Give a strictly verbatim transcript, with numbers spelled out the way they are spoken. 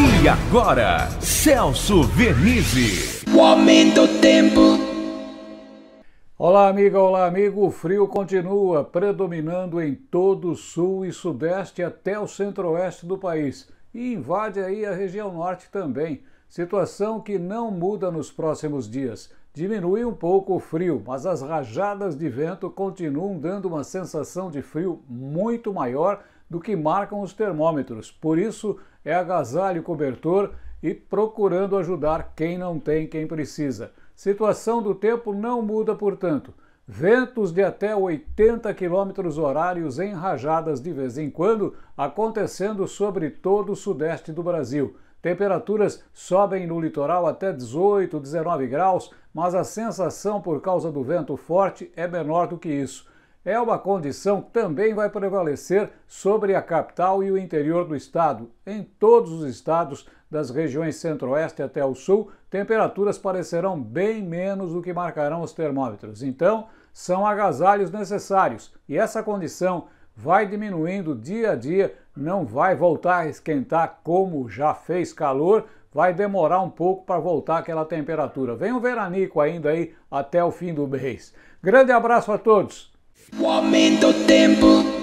E agora, Celso Vernizzi. O aumento do tempo. Olá, amiga, olá, amigo. O frio continua predominando em todo o sul e sudeste até o centro-oeste do país e invade aí a região norte também. Situação que não muda nos próximos dias. Diminui um pouco o frio, mas as rajadas de vento continuam dando uma sensação de frio muito maior do que marcam os termômetros. Por isso, é agasalho e cobertor e procurando ajudar quem não tem, quem precisa. Situação do tempo não muda, portanto. Ventos de até oitenta quilômetros horários em rajadas de vez em quando, acontecendo sobre todo o sudeste do Brasil. Temperaturas sobem no litoral até dezoito, dezenove graus, mas a sensação por causa do vento forte é menor do que isso. É uma condição que também vai prevalecer sobre a capital e o interior do estado. Em todos os estados, das regiões centro-oeste até o sul, temperaturas parecerão bem menos do que marcarão os termômetros. Então, são agasalhos necessários. E essa condição vai diminuindo dia a dia, não vai voltar a esquentar como já fez calor, vai demorar um pouco para voltar aquela temperatura. Vem um veranico ainda aí até o fim do mês. Grande abraço a todos! O aumento do tempo.